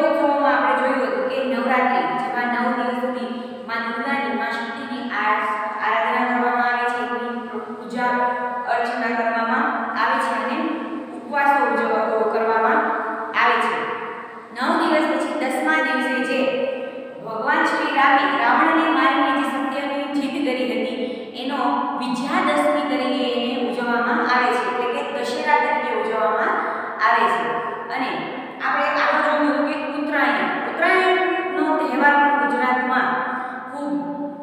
ઉત્સવોમાં આપણે જોયું હતું કે નવરાત્રિ, જેમાં 9 દિવસ સુધી માં દુર્ગાની, માં શક્તિની આરાધના કરવામાં આવે છે, એની પૂજા અર્ચના કરવામાં આવે છે અને ઉપવાસો કરવામાં આવે છે. 9 દિવસ પછી 10મા દિવસે જે ભગવાન શ્રી રામે રાવણને મારીને જે સત્યની જીત કરી હતી એનો વિજયાદશમી તરીકે એને ઉજવવામાં આવે છે, એટલે કે દશેરા તરીકે ઉજવવામાં આવે છે. અને આપણે આગળ જોયું કે ઉત્તરાયણનો તહેવાર પણ ગુજરાતમાં ખૂબ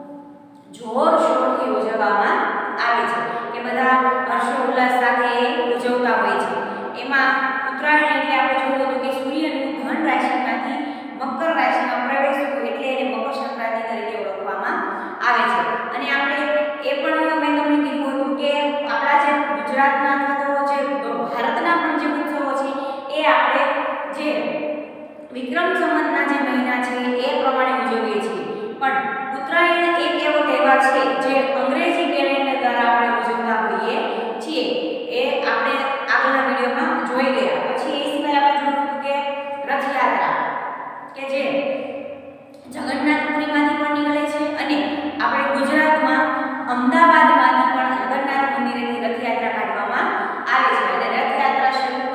જોરશોરથી ઉજવવામાં આવે છે, કે બધા હર્ષોલ્લાસ સાથે ઉજવતા હોય છે. એમાં ઉત્તરાયણ એટલે આપણે જોયું હતું કે સૂર્યનું ધન રાશિમાંથી મકર રાશિમાં પ્રવેશવું એટલે એને મકર સંક્રાંતિ તરીકે ઓળખવામાં આવે છે. અને આપણે એ પણ મેં તમને કીધું હતું કે આપણા જે ગુજરાતના અથવા તો જે ભારતના પણ જે ઉત્સવો છે એ આપણે જે વિક્રમ સંવતના જે મહિના છે એ પ્રમાણે ઉજવીએ છીએ. પણ ઉત્તરાયણ એક એવો તહેવાર છે જે અંગ્રેજી કેલેન્ડર દ્વારા આપણે ઉજવતા હોઈએ છીએ. એ આપણે આગળના વિડીયોમાં જોઈ ગયા. પછી એ સિવાય આપણે જોયું કે રથયાત્રા, કે જે જગન્નાથપુરીમાંથી પણ નીકળે છે અને આપણે ગુજરાતમાં અમદાવાદમાંથી પણ જગન્નાથ મંદિરેથી રથયાત્રા કાઢવામાં આવે છે. અને રથયાત્રા શરૂ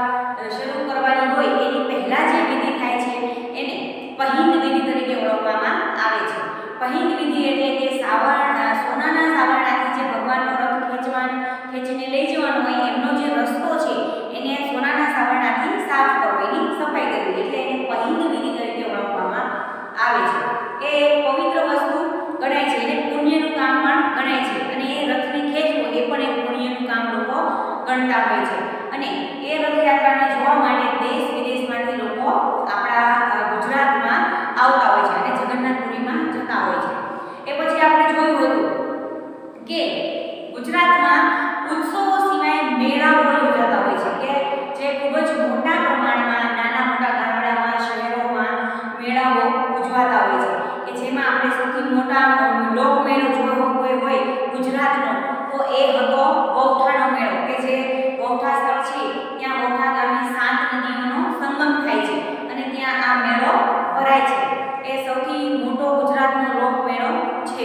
કરવાની હોય એની પહેલા જે વિધિ થાય છે એને પહિંદ વિધિ તરીકે ઓળખવામાં આવે છે. પહિંદ વિધિ એટલે કે સોનાના સાવરણાથી જે ભગવાનનો રથ ખેંચીને લઈ જવાનો હોય એમનો જે રસ્તો છે એને સોનાના સાવરણાથી સાફ કરવો, એની સફાઈ કરવી, એટલે એને પહિંદ વિધિ તરીકે ઓળખવામાં આવે છે. એ પવિત્ર વસ્તુ ગણાય છે, એને પુણ્યનું કામ પણ ગણાય છે. અને એ રથને ખેંચવો એ પણ એક પુણ્યનું કામ લોકો ગણતા હોય છે. અને એ રથયાત્રાને જોવા માટે દેશ વિદેશમાંથી લોકો આપણા ગુજરાતમાં આવતા હોય છે અને જગન્નાથપુરીમાં જતા હોય છે. એ પછી આપણે જોયું હતું કે ગુજરાતમાં ઉત્સવો સિવાય મેળાઓ યોજાતા હોય છે, કે જે ખૂબ જ મોટા પ્રમાણમાં નાના મોટા ગામડામાં, શહેરોમાં મેળાઓ ઉજવાતા હોય છે. કે જેમાં આપણે સૌથી મોટા લોકમેળો જોયો હોય ગુજરાતનો તો એ હતો વૌઠાનો મેળો, કે જે વૌઠા સ્થળ છે ત્યાં વૌઠા ગામની 7 નદીઓનો સંગમ થાય છે અને ત્યાં આ મેળો ભરાય છે. એ સૌથી મોટો ગુજરાતનો લોકમેળો છે.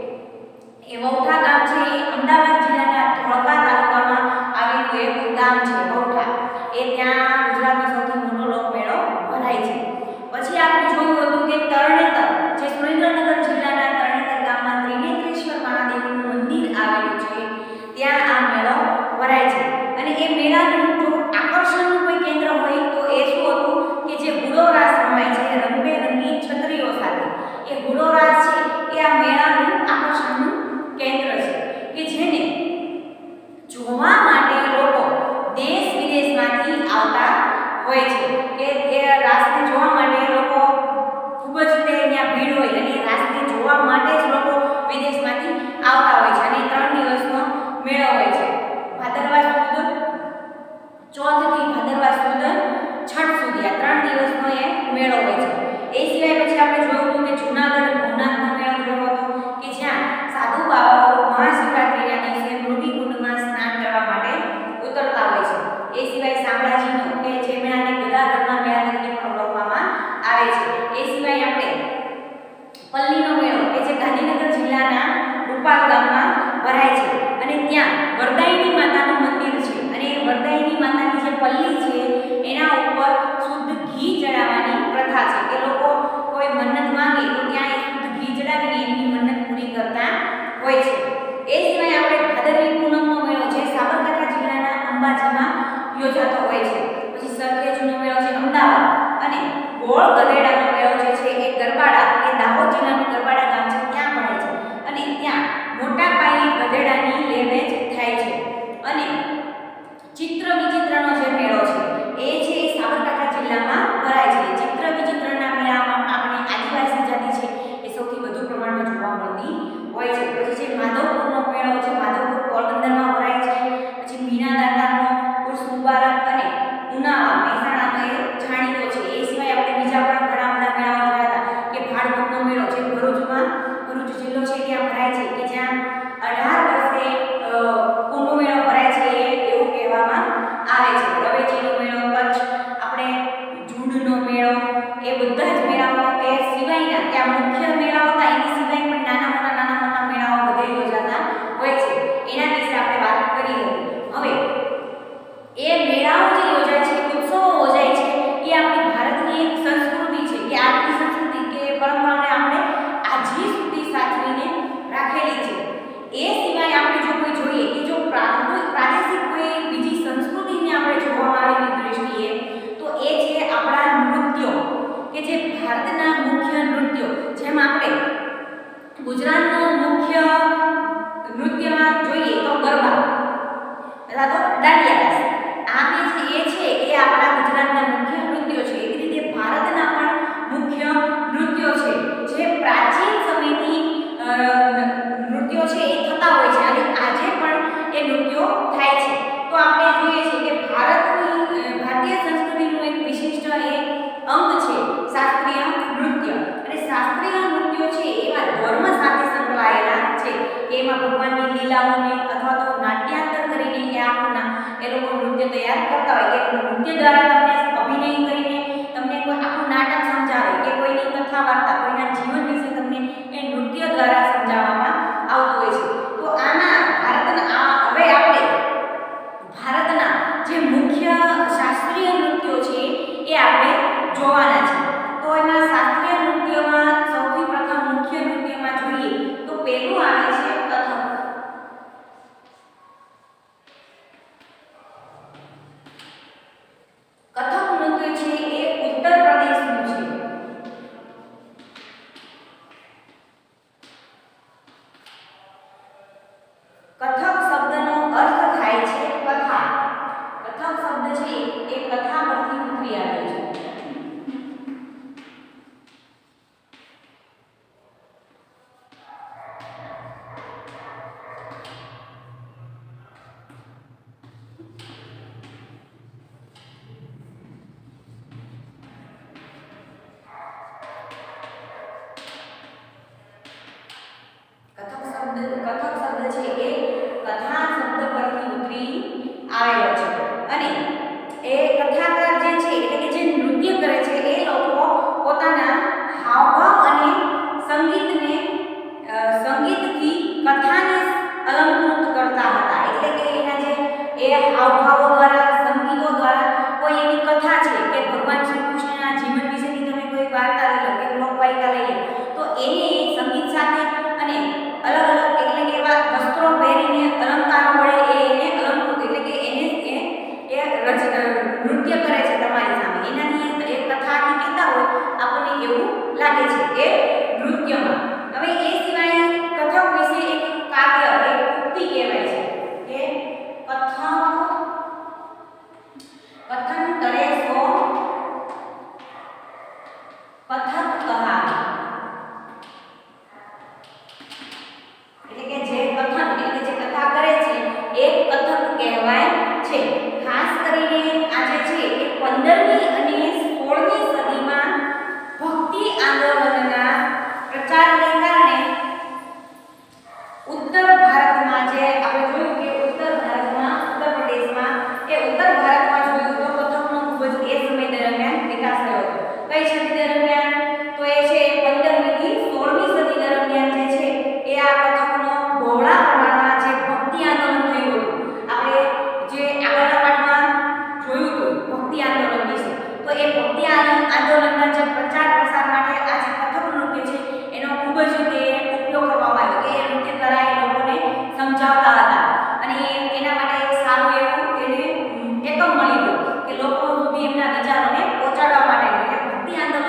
એ વૌઠા ગામ છે એ અમદાવાદ જિલ્લાના ધોળકા તાલુકામાં આવેલું એક ગામ છે વૌઠા. એ ત્યાં ગુજરાતનો સૌથી મોટો લોકમેળો ભરાય છે. પછી આપણે જોયું હતું કે તરણેતર, જે સુરેન્દ્રનગર જિલ્લાના તરણેતર ગામમાં ત્રિનેત્રેશ્વર મહાદેવનું મંદિર આવેલું છે, ત્યાં આ મેળો ભરાય છે. અને એ મેળાનું જો આકર્ષણનું કોઈ કેન્દ્ર હોય તો એ શું હતું કે જે હુડો રાસ રમાય છે રંગબેરંગી છત્રીઓ સાથે. એ હુડો રાસ છે એ આ મેળાનું આકર્ષણનું કેન્દ્ર છે, કે જેને જોવા માટે લોકો દેશ વિદેશમાંથી આવતા હોય છે. કે એ રાસને જોવા માટે લોકો ખૂબ જ ત્યાં ભીડ હોય અને રાસને જોવા માટે જ લોકો વિદેશમાંથી આવતા હોય છે. અને 3 દિવસનો મેળો હોય છે, ભાદરવા સુદ ચોથથી ભાદરવા સુદ છઠ સુધી આ 3 દિવસનો એ મેળો હોય છે. એ સિવાય પછી આપણે જોયું હતું કે જૂનાગઢ ભવનાથનો મેળો જોયો હતો, કે જ્યાં સાધુ બાવાઓ મહાશિવરાત્રિના દિવસે મૃગીકુંડમાં સ્નાન કરવા માટે ઉતરતા હોય છે. એ સિવાય શામળાજીનો, કે જે મેળાને ગદાધરના મેળા તરીકે પણ ઓળખવામાં આવે છે. એ સિવાય આપણે પલ્લીનો મેળો, કે જે ગાંધીનગર જિલ્લાના રૂપાલ ગામમાં ભરાય છે. અને ત્યાં વરદાયની માતાનું મંદિર છે અને એ વરદાયની માતાની જે પલ્લી છે એના ઉપર શુદ્ધ ઘી ચડાવવાની પ્રથા છે, કે લોકો કોઈ મન્નત માંગે તો ત્યાં એ શુદ્ધ ઘી ચડાવીને એમની મન્નત પૂરી કરતા હોય છે. એ સિવાય આપણે ભાદરવી પૂનમનો મેળો જે સાબરકાંઠા જિલ્લાના અંબાજીમાં યોજાતો હોય છે. પછી સરખેજનો મેળો છે અમદાવાદ, અને ગોળ ગધેડાનો મેળો જે છે એ ગરબાડા, એ દાહોદ જિલ્લાનું ગરબાડા ગામ છે ત્યાં ભરાય છે. અને ત્યાં મોટા પાયે ગધેડાની લેવેચ થાય છે. અને ચિત્ર વિચિત્રનો જે મેળો છે એ છે એ સાબરકાંઠા જિલ્લામાં ભરાય છે. ચિત્ર વિચિત્રના મેળામાં આપણે આદિવાસી જાતિ છે એ સૌથી વધુ પ્રમાણમાં જોવા મળતી હોય છે. પછી જે માધવપુરનો મેળો છે, માધવપુર પોરબંદરમાં ભરાય છે. પછી મીના દાતાનો ઉર્સ મુબારક અને ઉનાવા મહેસાણાનો એ જાણીતો છે. એ સિવાય આપણે બીજા પણ મેળો, એ બધા જ મેળાઓ એ સિવાયના ત્યાં મુખ્ય મેળાઓ હતા એની સિવાય પણ નાના મોટા મેળાઓ બધે યોજાતા હોય છે. એના વિશે આપણે વાત કરી હતી. હવે એ મેળાઓ જે યોજાય છે, ઉત્સવો યોજાય છે, એ આપણી ભારતની એક સંસ્કૃતિ છે કે આપણી સંસ્કૃતિ કે પરંપરાને આપણે આજે સુધી સાચવીને રાખેલી છે. એ સિવાય આપણે જો કોઈ જોઈએ કે જો પ્રાદેશિક કોઈ બીજી સંસ્કૃતિને આપણે જોવામાં આવેલી દ્રષ્ટિએ તો એ છે આપણા નૃત્યો કે જે ભારતના મુખ્ય નૃત્યો, જેમ આપણે ગુજરાતનું મુખ્ય નૃત્યમાં જોઈએ તો ગરબા અથવા તો દાંડિયા રાસ. આ બે જે છે એ આપણા ગુજરાતના મુખ્ય નૃત્યો છે. એવી રીતે ભારતના પણ મુખ્ય નૃત્યો છે જે પ્રાચીન સમયથી નૃત્યો છે એ થતા હોય છે અને આજે પણ એ નૃત્યો થાય છે. તો આપણે જોઈએ છીએ કે ભારતીય સંસ્કૃતિનું એક વિશિષ્ટ એ અંગ છે શાસ્ત્રીય નૃત્ય. અને શાસ્ત્રીય નૃત્યો છે એવા ધર્મ સાથે સંકળાયેલા છે કે એમાં ભગવાનની લીલાઓને અથવા તો નાટ્યાંતર કરીને એ લોકો નૃત્ય તૈયાર કરતા હોય કે નૃત્ય દ્વારા તમને અભિનય કરીને તમને કોઈ આખું નાટક સમજાવે કે કોઈની કથા વાર્તા, કોઈના જીવન વિશે તમને એ નૃત્ય દ્વારા સમજાવવામાં આવતું હોય છે. તો આના હવે આપણે ભારતના જે મુખ્ય શાસ્ત્રીય નૃત્યો છે એ આપણે જોવાના છે. તો એમાં શાસ્ત્રીય નૃત્યમાં સૌથી પ્રથમ મુખ્ય નૃત્યમાં જોઈએ તો પહેલું આવે છે કથક. કથક નૃત્ય છે એ ઉત્તર પ્રદેશનું છે. કથક શબ્દનો અર્થ થાય છે કથા. કથક શબ્દ છે એ કથા પરથી ઉતરી આવે છે. કથક શબ્દ છે એ કથા શબ્દ પરથી ઉતરી આવેલો છે. અને એ કથાકાર જે છે એટલે કે જે નૃત્ય કરે છે એ લોકો પોતાના હાવભાવ અને સંગીતથી કથાને અલંકૃત કરતા હતા. એટલે કે એના જે એ હાવભાવો દ્વારા, સંગીતો દ્વારા કોઈ એવી કથા છે કે ભગવાન શ્રી કૃષ્ણના જીવન વિશેની તમે કોઈ વાર્તા લઈ લો કે લોકવાયકા લઈ લો તો એને સંગીત સાથે અને અલગ એટલે કે એવા વસ્ત્રો પહેરીને અલંકારો વડે એને અલંકૃત એટલે કે એને નૃત્ય કરે છે તમારી સામે. એનાથી એક કથાથી કહેતા હોય આપણને એવું લાગે છે કે નૃત્યમાં. હવે એ સિવાય કથક વિશે એક કાવ્ય, એક ઉક્તિ કહેવાય છે કે કથન કરે સો કથક કહાવે. એટલે કે જે કથન એટલે કે જે કથા કરે છે એ કથક કહેવાય છે. ખાસ કરીને આજે છે એ 15મી અને 16મી સદીમાં ભક્તિ આંદોલનના પ્રચારને કારણે ઉત્તર ભારતમાં જે આપણે જોયું કે ઉત્તર પ્રદેશમાં ઉત્તર ભારતમાં જોયું તો કથકનો ખૂબ જ એ સમય દરમિયાન વિકાસ થયો હતો. કઈ સદી દરમિયાન? તો એ છે 15મી થી 16મી સદી દરમિયાન જે છે એ આ કથકનો બહોળા પ્રમાણમાં જે ભક્તિ આંદોલન થયું હતું. આપણે જે આગળના પાઠમાં જોયું હતું ભક્તિ આંદોલન વિશે, તો એ ભક્તિ આંદોલનના જે પ્રચાર પ્રસાર માટે આ જે કથક નૃત્ય છે એનો ખૂબ જ ઉપયોગ કરવામાં આવ્યો કે એ નૃત્ય દ્વારા એ લોકોને સમજાવતા હતા. અને એના માટે એક સારું એવું એને એકમ મળી ગયું કે લોકો સુધી એમના વિચારોને પહોંચાડવા માટે. એટલે ભક્તિ આંદોલન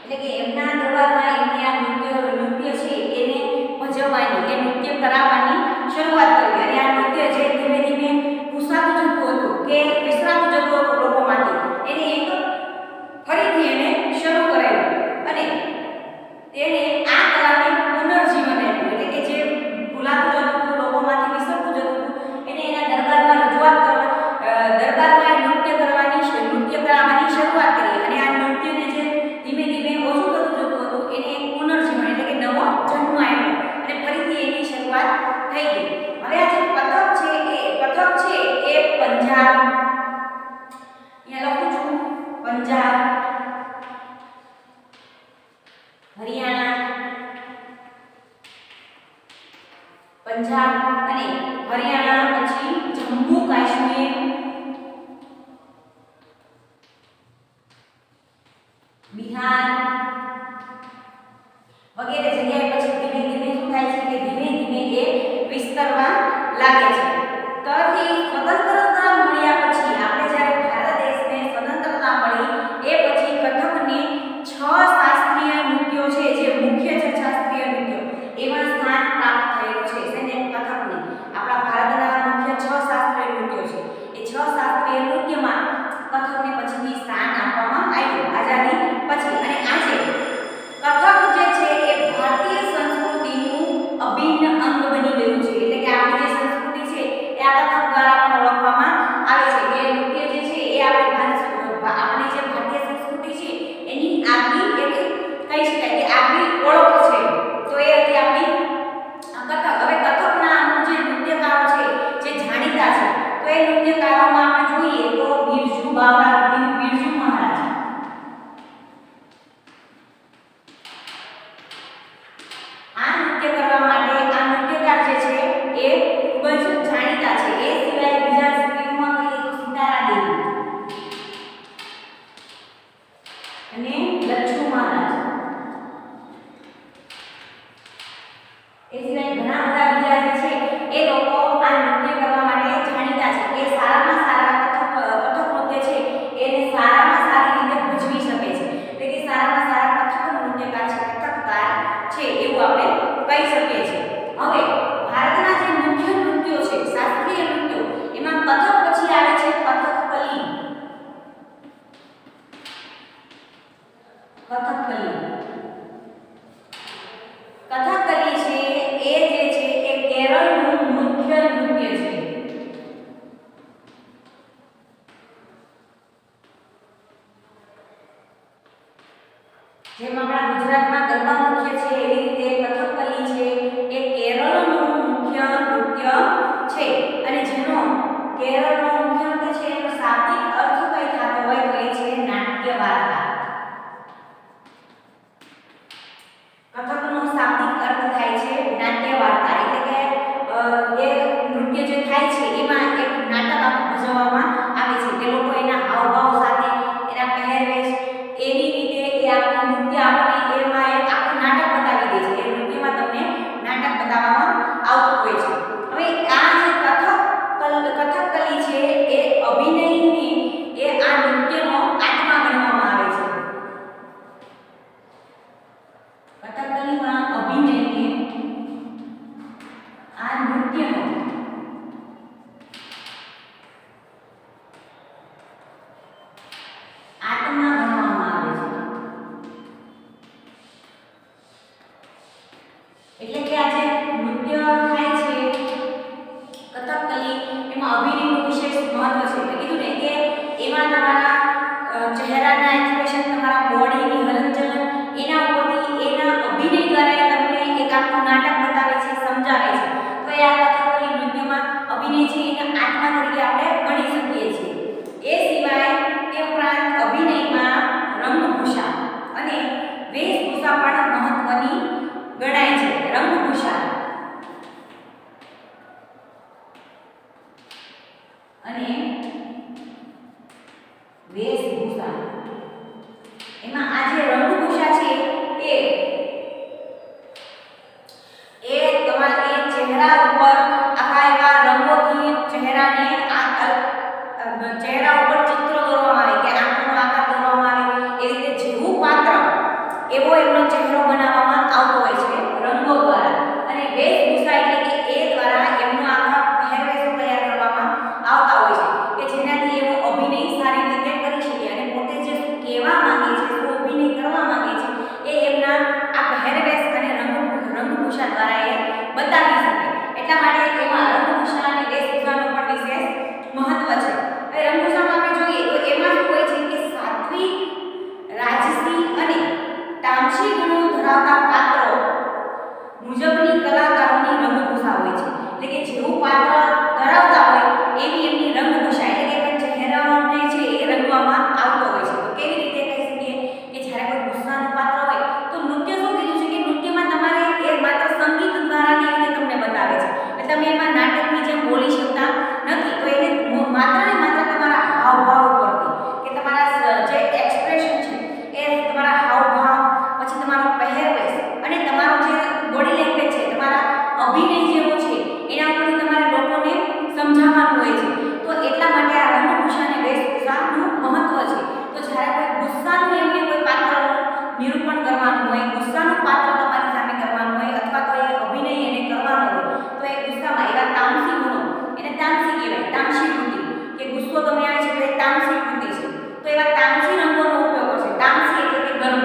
એટલે કે એમના દરબારમાં એમને આ નૃત્ય છે એને ભજવવાની એ નૃત્ય કરાવવાની શરૂઆત કરી અને આ નૃત્ય જે ધીમે ધીમે પૂછાતું જતું હતું કે વિસરાતું જતું હતું લોકોમાંથી એને એક ફરીથી એને શરૂ કરાવ્યું અને તેણે આ કલાને પુનર્જીવન આપ્યું એટલે કે જે ભૂલાતું જતું હતું લોકોમાંથી વિસરતું જતું હતું એને એના દરબારમાં રજૂઆત કરવા દરબારમાં નૃત્ય કરાવવાની શરૂઆત કરી અને આ નૃત્યને જે ધીમે ધીમે ઓછું થતું જતું હતું એને એક પુનર્જીવન એટલે કે નવો જન્મ આવ્યો અને ફરીથી એની શરૂઆત થઈ ગઈ. હવે આ જે કથક છે એ પંજાબ અહીંયા લખું છું પંજાબ અને હરિયાણા પછી જમ્મુ કાશ્મીર બિહાર વગેરે જગ્યાએ પછી ધીમે ધીમે શું થાય છે કે ધીમે ધીમે એ વિસ્તરવા લાગે છે. તરથી સ્વતંત્રતા મળ્યા પછી આપણે જ્યારે ભારત દેશને સ્વતંત્રતા મળી એ પછી કથકને 6 શાસ્ત્રીય નૃત્યો છે જે મુખ્ય છે શાસ્ત્રીય નૃત્યો એમાં સ્થાન પ્રાપ્ત થયેલું છે. જેને કથકને આપણા ભારતના મુખ્ય 6 શાસ્ત્રીય નૃત્યો છે એ 6 શાસ્ત્રીય નૃત્યમાં કથકને પછીથી સ્થાન આપવામાં આવ્યું આઝાદી પછી. અને આજે કથક જે છે એ ભારતીય સંસ્કૃતિનું અભિન્ન અંગ બની ગયું છે એટલે કે આપણી જે સંસ્કૃતિ છે એ આ કથક દ્વારા પણ ઓળખવામાં આવે છે કે નૃત્ય જે છે એ આપણી જે ભારતીય સંસ્કૃતિ છે એની આગવી એક કહી શકાય કે આગવી ઓળખ છે. તો એ હતી આપણી કથક. હવે કથકના અમુક જે નૃત્યકારો છે જે જાણીતા છે તો એ નૃત્યકારોમાં આપણે જોઈએ તો બિરજુ મહારાજ આ નૃત્ય કરવા માટે આ નૃત્યકાર જે છે એ ખૂબ જ જાણીતા છે. એ સિવાય બીજા સ્ત્રીઓમાં કહીએ તો સીતારા દેવી અને લચ્છુ મહારાજ એ સિવાય ઘણા બધા બીજા જે છે એ લોકો આ નૃત્ય કરવા માટે જાણીતા છે. એ સારામાં સારા કથક નૃત્ય છે એને સારામાં સારી રીતે ભજવી શકે છે એટલે કે સારામાં સારા કથક નૃત્યકાર છે કથકકાર છે એવું આપણે કહી શકીએ છીએ. હવે ભારતના જે મુખ્ય નૃત્યો છે શાસ્ત્રીય નૃત્યો એમાં કથક પછી આવે છે કથકલી. કથકલી છે એ જે છે એ કેરળનું મુખ્ય નૃત્ય છે. જેમ આપણા ગુજરાતમાં ગરબા મુખ્ય છે એવી રીતે કથકલી છે એ કેરળનું મુખ્ય નૃત્ય છે અને જેનો કેરળનો મુખ્ય નૃત્ય છે એનો શાબ્દિક અર્થ કઈ થતો હોય તો એ છે નાટ્ય વાર્તા. કથકનો શાબ્દિક અર્થ થાય છે નાટ્ય વાર્તા એટલે કે એ નૃત્ય જે થાય છે એમાં એક નાટક આખું ભજવવામાં આવે છે કે લોકો એના હાવભાવ સાથે એના પહેરવેશ એવી રીતે એ આખું નૃત્ય આપણને એમાં એક આખું નાટક બતાવી દે છે. એ નૃત્યમાં તમને નાટક બતાવવામાં આવતું હોય છે. હવે આ જે કથકલી છે એ અભિનયની એ આ નૃત્યનો આત્મા ગણવામાં આવે છે. કથકલીમાં અભિનયને આ નૃત્યનો આત્મા ગણવામાં આવે છે. એટલે કે આ જે નૃત્ય થાય છે એટલા માટે એમાં રંગભૂષા અને વેશભૂષાનું પણ વિશેષ મહત્વ છે. હવે રંગભૂષામાં આપણે જોઈએ તો એમાં શું હોય છે કે સાત્વિક, રાજસી અને તામસી ગુણો ધરાવતા પાત્રો મુજબની કલાકારોની રંગભૂષા હોય છે. એટલે કે જેવું પાત્ર ધરાવતા હોય એવી એમની રંગભૂષા એટલે કે ચહેરાને છે એ રંગવામાં આવતો હોય છે. તો કેવી રીતે કહી શકીએ કે જ્યારે કોઈ ગુસ્સાનું પાત્ર હોય તો નૃત્ય શું કીધું છે કે નૃત્યમાં તમારે એ માત્ર સંગીત દ્વારા ને રીતે તમને બતાવે છે. એટલે તમે એમાં નાટકની જેમ બોલી શકતા નથી. તો એને માત્ર ને માત્ર તમારા હાવભાવ પરથી કે તમારા જે એક્સપ્રેશન છે એ તમારા હાવભાવ, પછી તમારો પહેરવેશ અને તમારો જે બોડી લેંગ્વેજ છે, તમારા અભિનય જેવો છે એના ઉપરથી તમારે લોકોને સમજાવવાનું હોય છે. તો એટલા માટે આ રંગભૂષા અને વેશભૂષાનું મહત્વ છે. તો જ્યારે કોઈ ગુસ્સાનું એમને કોઈ પાત્રનું નિરૂપણ કરવાનું હોય, ગુસ્સાનું પાત્ર તમારી સામે કરવાનું હોય અથવા તો એ અભિનય એને કરવાનો હોય તો એ ગુસ્સામાં એવા તામસી ગુણો, એને તામસી કહેવાય, તામસી કૃતિ કે ગુસ્સો તમને આવે છે તો એ તામસી કૃતિ છે. તો એવા તામસી રંગોનો ઉપયોગ કરશે. તામસી એટલે કે ગરમ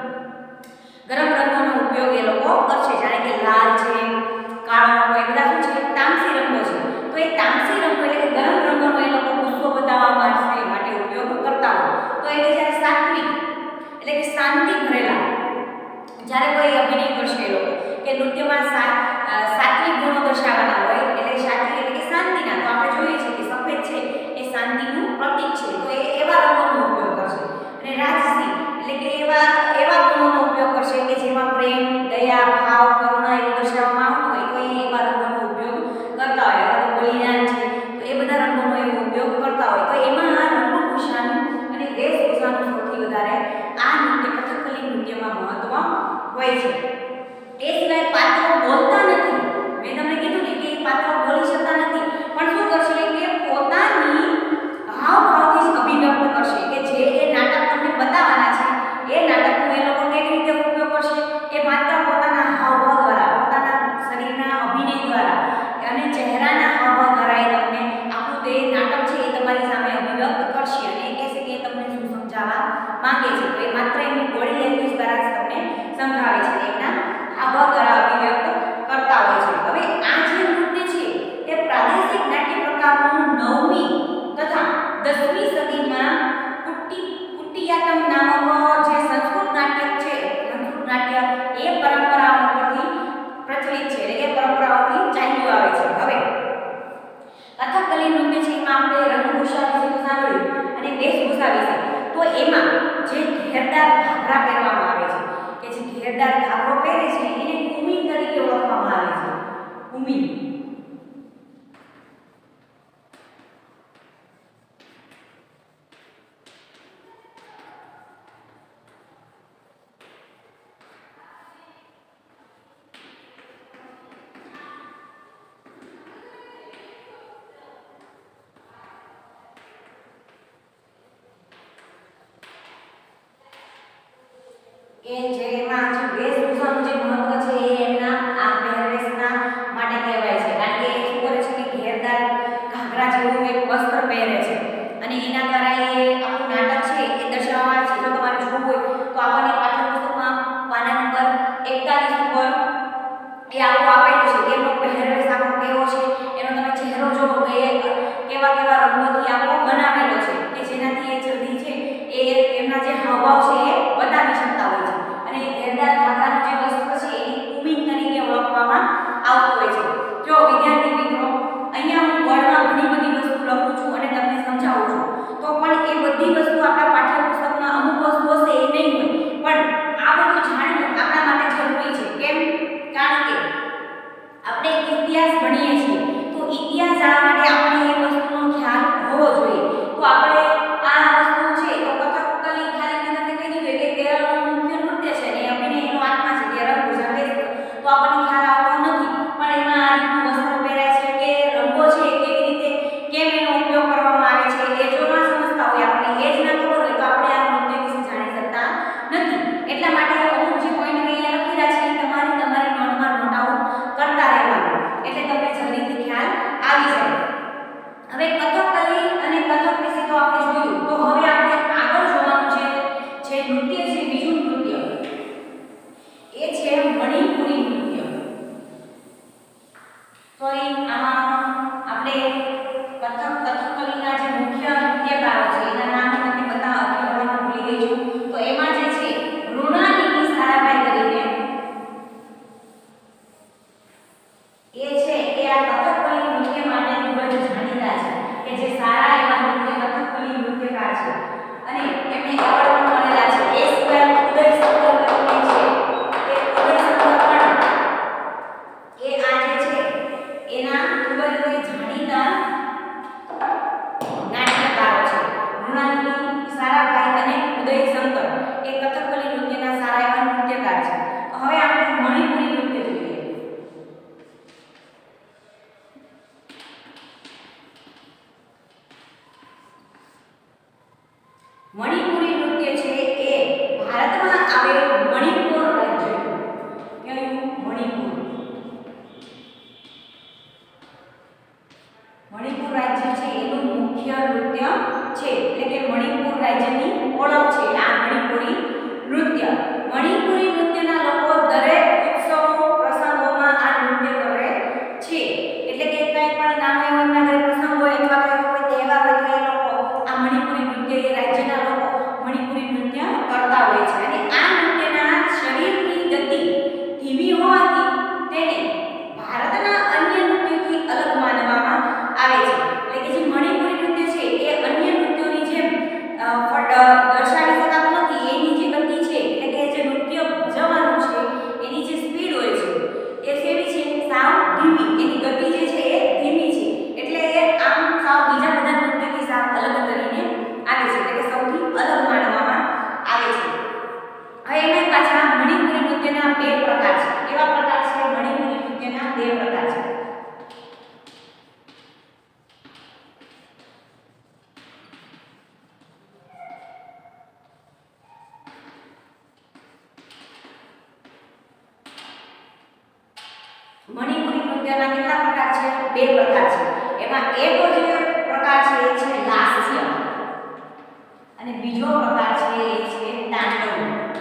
રંગોનો ઉપયોગ એ લોકો કરશે. જાણે કે લાલ છે, કાળો રંગ, એ બધા શું છે તામસી રંગો છે. તો એ તામસી રંગો એટલે કે ગરમ રંગોનો એ લોકો ગુસ્સો બતાવવા માટે ઉપયોગ કરતા હોય. તો એટલે જ્યારે સાત્વિક એટલે કે શાંતિ ભરેલા જ્યારે કોઈ અભિનય કરશે એ લોકો કે નૃત્યમાં સાત્વિક ગુણો દર્શાવવાના હોય એટલે સાત્વિક એટલે કે શાંતિના. તો આપણે જોઈએ છીએ કે સફેદ છે એ શાંતિનું પ્રતીક છે. તો એ એવા રંગોનો ઉપયોગ કરશે. અને રાજસી એટલે કે એવા ગુણોનો ઉપયોગ કરશે કે જેમાં પ્રેમ, દયા, ભાવ, કરુણા એવું દર્શાવવામાં આવતું હોય તો એ એવા રંગોનો ઉપયોગ કરતા હોય. અથવા તો બલિદાન છે તો એ બધા રંગોનો એવો ઉપયોગ કરતા હોય. તો એમાં આ રંગભૂષાનું અને વેશભૂષાનું સૌથી વધારે આ નૃત્ય કથકલી નૃત્યમાં મહત્વ હોય છે. એ સિવાય પાત્રો બોલતા નથી. મેં તમને કીધું ને કે એ પાત્રો બોલી શકતા નથી, પણ શું કરશે કે પોતાની હાવભાવથી જ અભિવ્યક્ત કરશે કે જે એ નાટક તમને બતાવવાના છે એ નાટકનો એ લોકો કેવી રીતે ઉપયોગ કરશે એ માત્ર પોતાના હાવભાવ દ્વારા, પોતાના શરીરના અભિનય દ્વારા અને ચહેરાના હાવભાવ દ્વારા એ તમને આખું તે નાટક છે એ તમારી સામે અભિવ્યક્ત કરશે અને એ કહેશે કે તમને શું સમજાવવા માંગે છે. તો એ માત્ર એમની બોડી લેંગ્વેજ દ્વારા જ તમને સમજાવે છે, એમના હાવભાવ દ્વારા અભિવ્યક્ત કરતા હોય છે. હવે આ જે નૃત્ય છે તે પ્રાદેશિક નાટ્ય પ્રકારનું 9મી તથા 10મી સદીમાં કુટિયાટમ નામક જે સંસ્કૃત નાટ્ય છે, સંસ્કૃત નાટ્ય એ પરંપરાઓ પરથી પ્રચલિત છે, એટલે કે પરંપરાઓથી ચાલ્યું આવે છે. હવે કથકલી નૃત્ય છે એમાં આપણે રંગભૂષા વિશે સાંભળ્યું અને વેશભૂષા વિશે. તો એમાં જે ઘેરદાર ઘાઘરા પહેરવામાં આવે છે કે જે ઘેરદાર ઘાઘરો પહેરે છે એને કુમીન તરીકે ઓળખવામાં આવે છે. કુમીન કે જેમાં જે વેશભૂષાનું જે મહત્વ છે એ એમના આ પહેરવેશના માટે કહેવાય છે. કારણ કે એ શું કરે છે કે ઘેરદાર ઘાઘરા જેવું એક વસ્ત્ર પહેરે છે અને એના દ્વારા એ આખું નાટક છે એ દર્શાવવા છે. જો તમારે જોવું હોય તો આપણને પાઠ્યપુસ્તકમાં પાના નંબર 41 ઉપર એ આખું આપેલું છે કે એનો પહેરવેશ આખો કેવો છે, એનો તમે ચહેરો જોવો તો એ કેવા રંગોથી આખો બનાવેલો છે કે જેનાથી એ જલ્દી છે એ એમના જે હાવભાવ છે એ બતાવી શકતા હોય છે. અને ઘેરદાર ઘાઘરાનું જે વસ્ત્ર છે એ કુમીન તરીકે ઓળખવામાં આવતું હોય છે. જો વિદ્યાર્થી મિત્રો, અહીંયા હું બોર્ડમાં ઘણી બધી વસ્તુ લખું છું અને તમને સમજાવું છું, તો પણ એ બધી વસ્તુ આપણા પાઠ્યપુસ્તકમાં અમુક વસ્તુ હશે એ નહીં હોય, પણ આ બધું જાણવું આપણા માટે જરૂરી છે. કેમ? કારણ કે આપણે ઇતિહાસ ભણીએ છીએ તો ઇતિહાસ જાણવા માટે આપણે એ વસ્તુનો ખ્યાલ હોવો જોઈએ. તો આપણે આ વસ્તુ છે તો કથકલી ખાલી મેં તમને કહી દીધું કે કેરળનું મુખ્ય નૃત્ય છે ને અભિનય એનો આત્મા છે, તે રંગભૂષા વેશ, તો આપણને ખ્યાલ આવતો નથી. પણ એમાં આ રીતનું વસ્ત્ર પહેરાય છે કે રંગો છે કેવી રીતે કેમ એનો ઉપયોગ કરવામાં આવે છે એ જો ના સમજતા હોય, આપણને એ જ ના ખબર હોય તો આપણે આ નૃત્ય વિશે જાણી શકતા નથી. એટલા માટે અમુક જે પોઈન્ટ મેં અહીંયા લખેલા છે એ તમારી નોટમાં નોટ આઉટ કરતા રહેવાનું, એટલે તમને જલ્દીથી ખ્યાલ આવી જાય. હવે કથકલી અને કથક વિશે તો આપણે સોરી આપણે કથકલીના જે મુખ્ય નૃત્યકારો છે એના નામ તમને કહેવાનું ભૂલી ગઈ છું. તો એમાં જે છે મૃણાલિની સારાભાઈ કરીને એ છે એ આ કથકલી નૃત્ય માટે ખૂબ જ જાણીતા છે કે જે સારા એવા કથકલી નૃત્યકાર છે અને એમને એવોર્ડ પણ મળેલા છે. એ સિવાય ઉદય શંકર કરીને છે એ ઉદય શંકર પણ એ આ જે છે એના ખૂબ જ જાણીતા નાટ્યકારો છે. મૃણાલિની સારાભાઈ અને ઉદય શંકર એ કથકલી નૃત્યના સારા એવા નૃત્યકાર છે. હવે આપણે મણિપુરી નૃત્ય જોઈએ. મણિપુરી નૃત્ય છે એ ભારતમાં આવેલ મણિપુર રાજ્ય કયું મણિપુર રાજ્ય છે એનું મુખ્ય નૃત્ય છે એટલે કે મણિપુર રાજ્યની ઓળખ છે આ મણિપુરી નૃત્ય. મણિપુરી નૃત્યના લોકો દરેક ઉત્સવો પ્રસંગોમાં આ નૃત્ય કરે છે એટલે કે કંઈ પણ નાનો એવો એમના ઘરે પ્રસંગ હોય અથવા તો એવો કોઈ તહેવાર હોય તો એ લોકો આ મણિપુરી નૃત્ય એ રાજ્યના લોકો મણિપુરી નૃત્ય કરતા હોય છે. અને આ નૃત્યના શરીરની ગતિ ધીમી હોવાથી તેને ભારતના અન્ય નૃત્યોથી અલગ માનવામાં આવે છે. એટલે કે જે મણિપુરી નૃત્ય છે એ અન્ય નૃત્યોની જેમ દર્શાવી શકાતું નથી. એની જે ગતિ છે એટલે કે જે નૃત્ય ભજવવાનું છે એની જે સ્પીડ હોય છે એ કેવી છે સાવ ધીમી. એની ગતિ જે છે એ ધીમી છે એટલે એ આમ સાવ બીજા બધા નૃત્યથી સાવ અલગ કરીને આવે છે એટલે કે સૌથી અલગ માનવામાં આવે છે. હવે એમાં પાછા મણિપુરી નૃત્યના બે પ્રકાર છે. કેવા પ્રકાર છે? મણિપુરી નૃત્યના બે પ્રકાર છે. મણિપુરી નૃત્યના કેટલા પ્રકાર છે? બે પ્રકાર છે. એમાં એક જે પ્રકાર છે એ છે લાસ્ય અને બીજો પ્રકાર છે એ છે તાંડવ.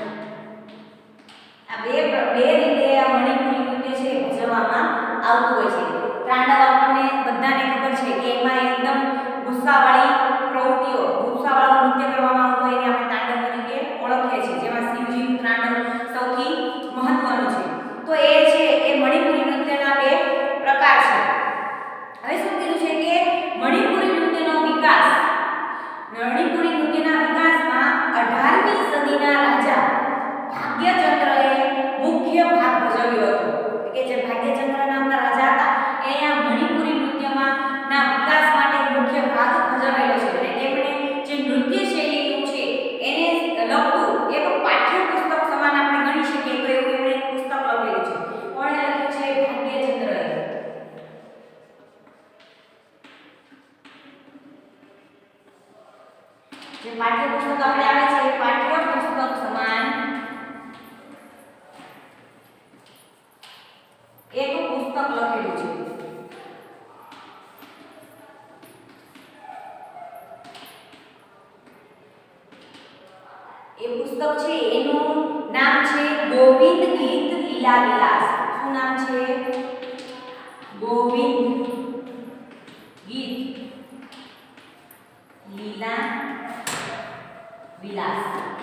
આ બે રીતે આ મણિપુરી નૃત્ય છે ભજવવામાં આવતું હોય છે. તાંડવ આપણને બધાને ખબર છે કે એમાં એકદમ ગુસ્સાવાળી પ્રવૃત્તિઓ ગુસ્સાવાળું નૃત્ય કરવામાં આવતું હોય એને આપણે તાંડવ તરીકે ઓળખીએ છીએ. જેમાં શિવજીનું તાંડવ સૌથી મહત્વનું છે. તો એ છે એ મણિપુરી નૃત્યના બે પ્રકાર છે. હવે શું કીધું છે કે મણિપુરી નૃત્યનો વિકાસ મણિપુરી નૃત્યના વિકાસમાં 18મી સદીના રાજા ભાગ્યચંદ્રએ મુખ્ય ભાગ ભજવ્યો હતો. કે જે ભાગ્યચંદ્ર નામના રાજા હતા એ આ મણિપુરી નૃત્યમાં ના વિકાસ માટે મુખ્ય ભાગ ભજવેલો છે. અને તેમણે જે નૃત્ય શૈલીનું છે એને લગતું એક પાઠ્યપુસ્તક સમાન આપણે ગણી શકીએ તો એવું એમણે એક પુસ્તક લખેલું છે. કોણે લખ્યું છે? ભાગ્યચંદ્રએ. જે પાઠ્યપુસ્તક આપણે આવે છે એ પાઠ્યપુસ્તક સમાન એક પુસ્તક લખેલું છે. એ પુસ્તક છે એનું નામ છે ગોવિંદ ગીત લીલા વિલાસ. શું નામ છે? ગોવિંદ ગીત લીલા વિલાસ.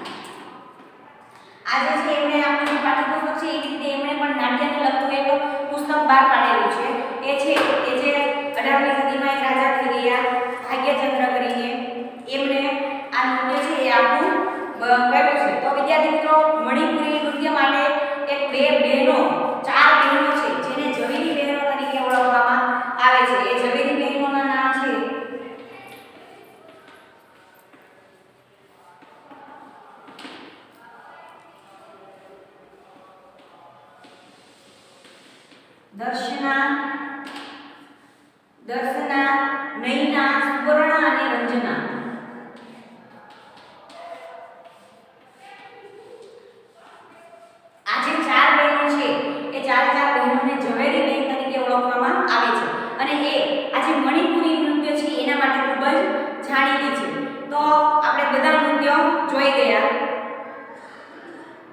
આજે છે એમણે આપણું જે પાઠ્યપુસ્તક છે એ રીતે એમણે પણ નાટ્યને લગતું એક પુસ્તક બહાર પાડેલું છે. એ છે કે જે 18મી સદીમાં એક રાજા થઈ ગયા ભાગ્યચંદ્ર કરીને એમણે આ નૃત્ય છે એ આખું કર્યું છે. તો વિદ્યાર્થી મિત્રો મણિપુરી નૃત્ય માટે એક બે બહેનો ચાર બહેનો છે જેને ઝવેરી બહેનો તરીકે ઓળખવામાં આવે છે. એ ઝવેરી બહેનોના નામ છે દર્શના, નૈના, સુવર્ણા અને રંજના. આ જે ચાર બહેનો છે એ ચાર બહેનોને ઝવેરી બહેન તરીકે ઓળખવામાં આવે છે. અને એ આ જે મણિપુરી નૃત્ય છે એના માટે ખૂબ જ જાણીતી છે. તો આપણે બધા નૃત્યો જોઈ ગયા.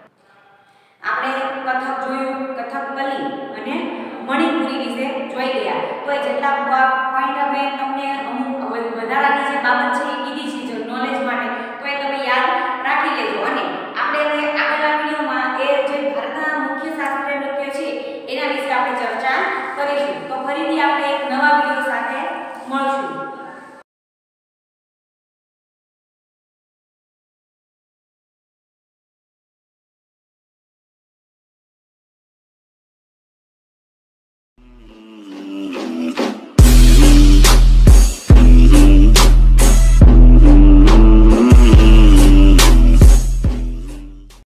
આપણે કથક જોયું, કથકલી અને મણિપુરી વિશે જોઈ ગયા. તો એ જેટલા પોઈન્ટ મેં તમને અમુક વધારાની જે બાબત છે એ કીધી છે જો નોલેજ માટે, તો એ તમે યાદ રાખી લેજો. અને આપણે હવે આગળના વિડીયોમાં એ જે ભારતના મુખ્ય શાસ્ત્રીય નૃત્ય છે એના વિશે આપણે ચર્ચા કરીશું. તો ફરીથી આપણે